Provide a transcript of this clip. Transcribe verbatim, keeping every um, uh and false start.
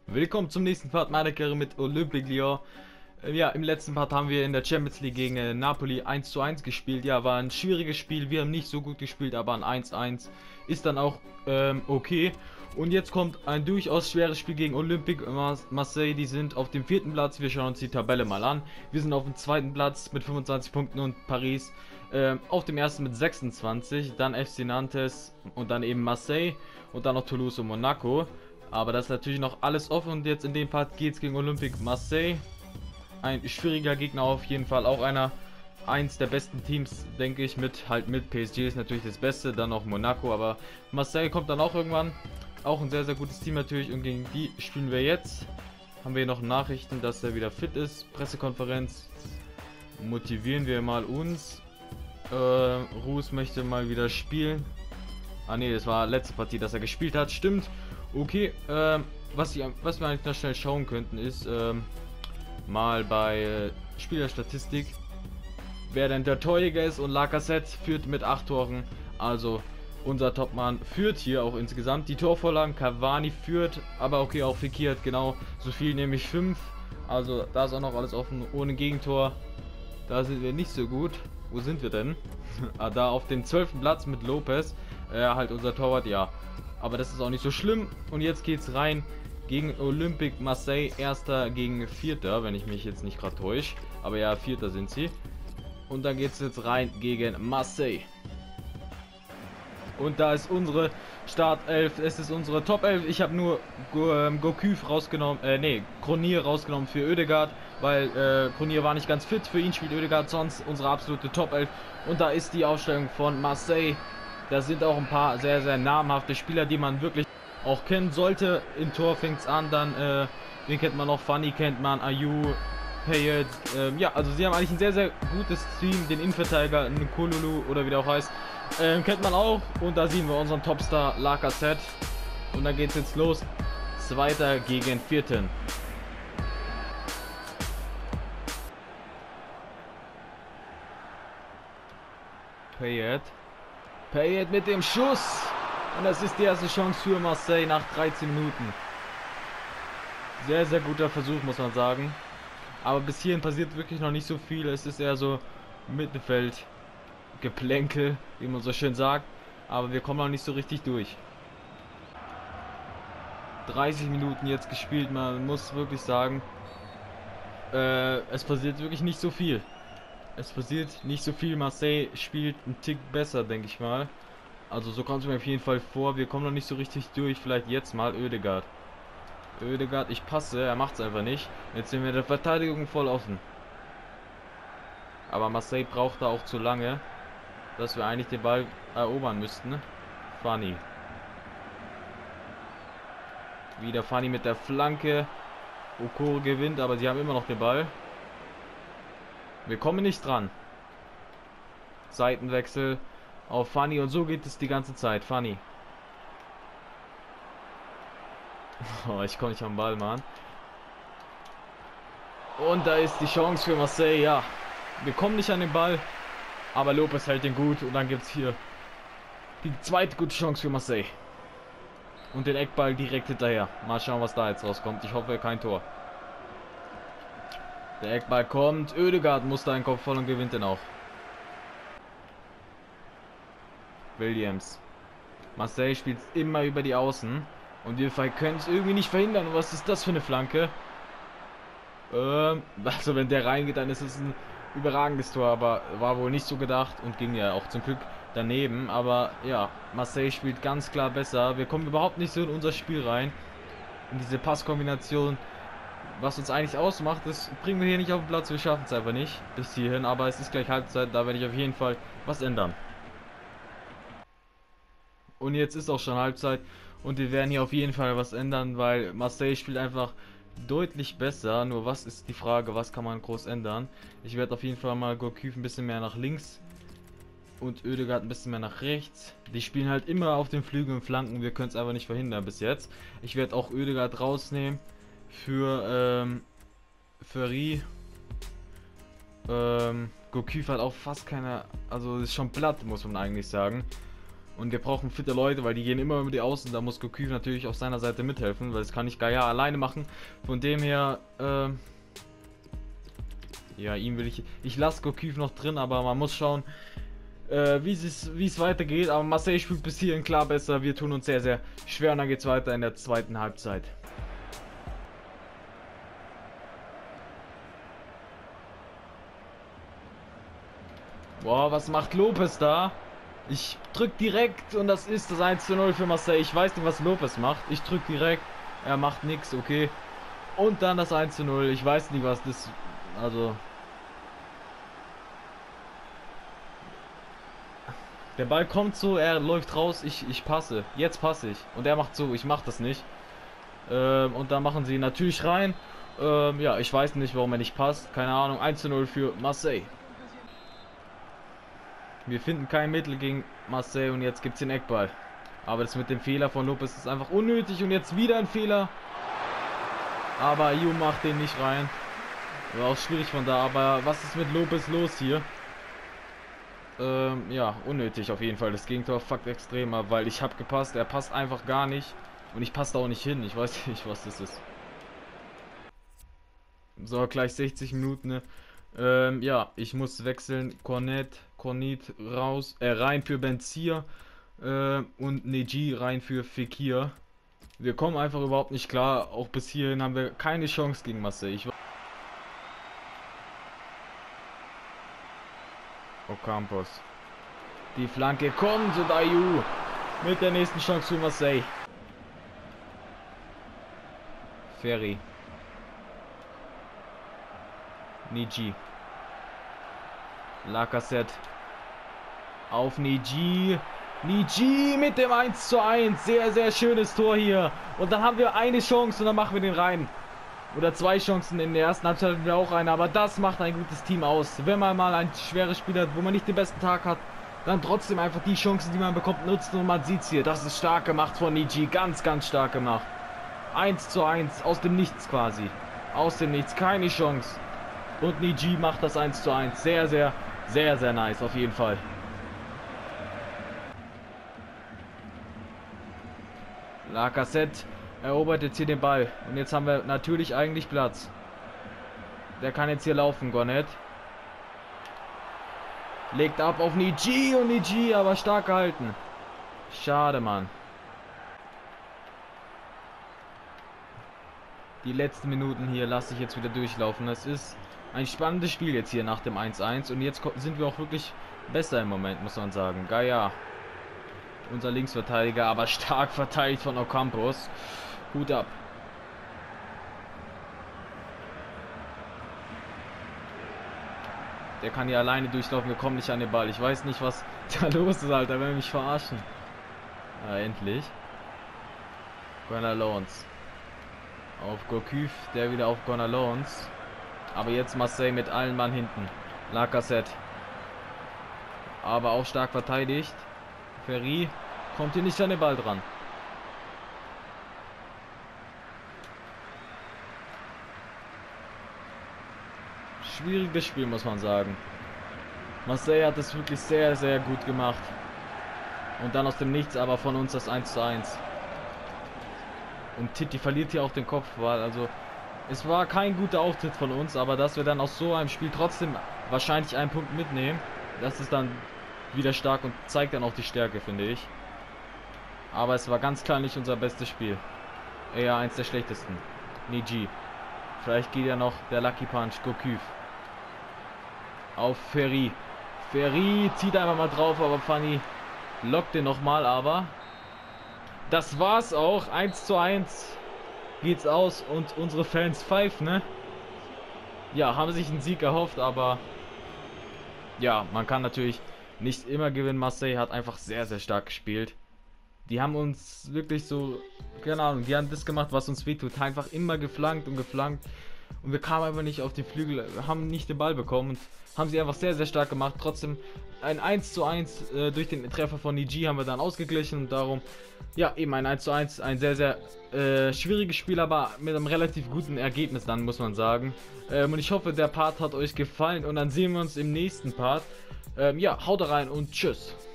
Willkommen zum nächsten Part meiner Karriere mit Olympique Lyon. Äh, Ja, im letzten Part haben wir in der Champions League gegen äh, Napoli eins zu eins gespielt. Ja, war ein schwieriges Spiel. Wir haben nicht so gut gespielt, aber ein eins zu eins ist dann auch ähm, okay. Und jetzt kommt ein durchaus schweres Spiel gegen Olympique Marseille. Die sind auf dem vierten Platz. Wir schauen uns die Tabelle mal an. Wir sind auf dem zweiten Platz mit fünfundzwanzig Punkten und Paris ähm, auf dem ersten mit sechsundzwanzig. Dann F C Nantes und dann eben Marseille und dann noch Toulouse und Monaco. Aber das ist natürlich noch alles offen und jetzt in dem Part geht es gegen Olympique Marseille. Ein schwieriger Gegner auf jeden Fall, auch einer, eins der besten Teams, denke ich, mit halt mit P S G ist natürlich das Beste, dann noch Monaco, aber Marseille kommt dann auch irgendwann. Auch ein sehr, sehr gutes Team natürlich und gegen die spielen wir jetzt. Haben wir noch Nachrichten, dass er wieder fit ist, Pressekonferenz. Motivieren wir mal uns. Äh, Ruß möchte mal wieder spielen. Ah ne, das war letzte Partie, dass er gespielt hat, stimmt. Okay, ähm, was, ich, was wir eigentlich noch schnell schauen könnten, ist ähm, mal bei äh, Spielerstatistik, wer denn der Torjäger ist, und Lacazette führt mit acht Toren, also unser Topmann führt hier auch insgesamt. Die Torvorlagen, Cavani führt, aber okay, auch Fekir hat genau so viel, nämlich fünf, also da ist auch noch alles offen, ohne Gegentor, da sind wir nicht so gut. Wo sind wir denn? ah, da auf dem zwölften Platz mit Lopez, äh, halt unser Torwart, ja. Aber das ist auch nicht so schlimm. Und jetzt geht's rein gegen Olympique Marseille. Erster gegen Vierter, wenn ich mich jetzt nicht gerade täusche. Aber ja, Vierter sind sie. Und dann geht's jetzt rein gegen Marseille. Und da ist unsere Startelf. Es ist unsere Top elf. Ich habe nur ähm, Gourcuff rausgenommen. Äh, nee, Grenier rausgenommen für Oedegaard. Weil äh, Grenier war nicht ganz fit. Für ihn spielt Oedegaard sonst unsere absolute Top elf. Und da ist die Aufstellung von Marseille. Da sind auch ein paar sehr, sehr namhafte Spieler, die man wirklich auch kennen sollte. Im Tor fängt es an, dann, äh, wen kennt man noch? Fanny kennt man, Ayew, Payet. Äh, ja, also sie haben eigentlich ein sehr, sehr gutes Team. Den Innenverteidiger, Nkolulu oder wie der auch heißt, äh, kennt man auch. Und da sehen wir unseren Topstar Lacazette. Und dann geht es jetzt los. Zweiter gegen Vierten. Payet. Payet mit dem Schuss. Und das ist die erste Chance für Marseille nach dreizehn Minuten. Sehr, sehr guter Versuch, muss man sagen. Aber bis hierhin passiert wirklich noch nicht so viel. Es ist eher so Mittelfeld-Geplänkel, wie man so schön sagt. Aber wir kommen noch nicht so richtig durch. dreißig Minuten jetzt gespielt. Man muss wirklich sagen, äh, es passiert wirklich nicht so viel. Es passiert nicht so viel. Marseille spielt einen Tick besser, denke ich mal. Also so kommt es mir auf jeden Fall vor. Wir kommen noch nicht so richtig durch. Vielleicht jetzt mal Oedegaard. Oedegaard, ich passe. Er macht es einfach nicht. Jetzt sind wir in der Verteidigung voll offen. Aber Marseille braucht da auch zu lange, dass wir eigentlich den Ball erobern müssten. Fanny. Wieder Fanny mit der Flanke. Okoro gewinnt, aber sie haben immer noch den Ball. Wir kommen nicht dran. Seitenwechsel auf Fanny und so geht es die ganze Zeit. Fanny. Oh, ich komme nicht am Ball, Mann. Und da ist die Chance für Marseille, ja. Wir kommen nicht an den Ball, aber Lopez hält den gut und dann gibt es hier die zweite gute Chance für Marseille. Und den Eckball direkt hinterher. Mal schauen, was da jetzt rauskommt. Ich hoffe, kein Tor. Der Eckball kommt. Oedegaard muss da einen Kopf voll und gewinnt den auch. Williams. Marseille spielt immer über die Außen. Und wir können es irgendwie nicht verhindern. Was ist das für eine Flanke? Ähm, also wenn der reingeht, dann ist es ein überragendes Tor. Aber war wohl nicht so gedacht. Und ging ja auch zum Glück daneben. Aber ja, Marseille spielt ganz klar besser. Wir kommen überhaupt nicht so in unser Spiel rein. In diese Passkombination. Was uns eigentlich ausmacht, das bringen wir hier nicht auf den Platz. Wir schaffen es einfach nicht bis hierhin. Aber es ist gleich Halbzeit. Da werde ich auf jeden Fall was ändern. Und jetzt ist auch schon Halbzeit. Und wir werden hier auf jeden Fall was ändern, weil Marseille spielt einfach deutlich besser. Nur was ist die Frage, was kann man groß ändern? Ich werde auf jeden Fall mal Gourcuff ein bisschen mehr nach links und Oedegaard ein bisschen mehr nach rechts. Die spielen halt immer auf den Flügeln und Flanken. Wir können es einfach nicht verhindern bis jetzt. Ich werde auch Oedegaard rausnehmen für ähm, Ferry. Ähm, Gourcuff hat auch fast keine, also ist schon platt, muss man eigentlich sagen. Und wir brauchen fitte Leute, weil die gehen immer über die Außen. Da muss Goku natürlich auf seiner Seite mithelfen, weil das kann nicht Gaia alleine machen. Von dem her, äh, ja, ihm will ich... Ich lasse Goku noch drin, aber man muss schauen, äh, wie es weitergeht. Aber Marseille spielt bis hierhin klar besser. Wir tun uns sehr, sehr schwer und dann geht es weiter in der zweiten Halbzeit. Boah, was macht Lopez da? Ich drück direkt und das ist das eins zu null für Marseille. Ich weiß nicht, was Lopez macht. Ich drück direkt. Er macht nichts, okay. Und dann das eins zu null. Ich weiß nicht, was das... Also... Der Ball kommt so, er läuft raus, ich, ich passe. Jetzt passe ich. Und er macht so, ich mach das nicht. Ähm, und dann machen sie natürlich rein. Ähm, ja, ich weiß nicht, warum er nicht passt. Keine Ahnung. eins zu null für Marseille. Wir finden kein Mittel gegen Marseille und jetzt gibt es den Eckball. Aber das mit dem Fehler von Lopez ist einfach unnötig und jetzt wieder ein Fehler. Aber Ayew macht den nicht rein. War auch schwierig von da, aber was ist mit Lopez los hier? Ähm, ja, unnötig auf jeden Fall. Das Gegentor fuckt extrem ab, weil ich habe gepasst, er passt einfach gar nicht. Und ich passe da auch nicht hin, ich weiß nicht, was das ist. So, gleich sechzig Minuten, ne? Ähm, ja, ich muss wechseln. Cornet, Cornet raus, äh, rein für Benzir äh, und Neji rein für Fekir. Wir kommen einfach überhaupt nicht klar. Auch bis hierhin haben wir keine Chance gegen Marseille. Ich Ocampos. Die Flanke kommt und Ayew mit der nächsten Chance für Marseille. Ferry. Neji. Lacazette. Auf Neji. Neji mit dem eins zu eins. Sehr, sehr schönes Tor hier. Und dann haben wir eine Chance und dann machen wir den rein. Oder zwei Chancen in der ersten Halbzeit hatten wir auch eine. Aber das macht ein gutes Team aus. Wenn man mal ein schweres Spiel hat, wo man nicht den besten Tag hat, dann trotzdem einfach die Chancen, die man bekommt, nutzen. Und man sieht es hier. Das ist stark gemacht von Neji. Ganz, ganz stark gemacht. eins zu eins. Aus dem Nichts quasi. Aus dem Nichts. Keine Chance. Und Neji macht das eins zu eins. Sehr, sehr, sehr, sehr nice. Auf jeden Fall. Lacazette erobert jetzt hier den Ball. Und jetzt haben wir natürlich eigentlich Platz. Der kann jetzt hier laufen, Cornet. Legt ab auf Neji und Neji, aber stark gehalten. Schade, Mann. Die letzten Minuten hier lasse ich jetzt wieder durchlaufen. Das ist ein spannendes Spiel jetzt hier nach dem eins eins. Und jetzt sind wir auch wirklich besser im Moment, muss man sagen. Gaia. Unser Linksverteidiger, aber stark verteidigt von Ocampos. Hut ab. Der kann hier alleine durchlaufen, wir kommen nicht an den Ball. Ich weiß nicht, was da los ist, Alter, wenn wir mich verarschen. Ja, endlich. Gonalons. Auf Goku, der wieder auf Gonalons. Aber jetzt Marseille mit allen Mann hinten. Lacazette. Aber auch stark verteidigt. Ferry kommt hier nicht an den Ball dran. Schwieriges Spiel, muss man sagen. Marseille hat es wirklich sehr, sehr gut gemacht. Und dann aus dem Nichts aber von uns das eins zu eins. Und Titi verliert hier auch den Kopf, weil also es war kein guter Auftritt von uns, aber dass wir dann aus so einem Spiel trotzdem wahrscheinlich einen Punkt mitnehmen, das ist dann wieder stark und zeigt dann auch die Stärke, finde ich. Aber es war ganz klar nicht unser bestes Spiel. Eher eins der schlechtesten. Neji. Vielleicht geht ja noch der Lucky Punch. Goku. Auf Ferry. Ferry zieht einfach mal drauf, aber Fanny lockt den nochmal, aber das war's auch. eins zu eins geht's aus und unsere Fans pfeifen, ne? Ja, haben sich einen Sieg erhofft, aber ja, man kann natürlich nicht immer gewinnen. Marseille hat einfach sehr, sehr stark gespielt. Die haben uns wirklich so, keine Ahnung, die haben das gemacht, was uns wehtut. Einfach immer geflankt und geflankt. Und wir kamen einfach nicht auf die Flügel, haben nicht den Ball bekommen und haben sie einfach sehr, sehr stark gemacht. Trotzdem ein eins zu eins äh, durch den Treffer von Neji haben wir dann ausgeglichen und darum, ja, eben ein eins zu eins, ein sehr, sehr äh, schwieriges Spiel, aber mit einem relativ guten Ergebnis dann, muss man sagen. Ähm, und ich hoffe, der Part hat euch gefallen und dann sehen wir uns im nächsten Part. Ähm, ja, haut rein und tschüss.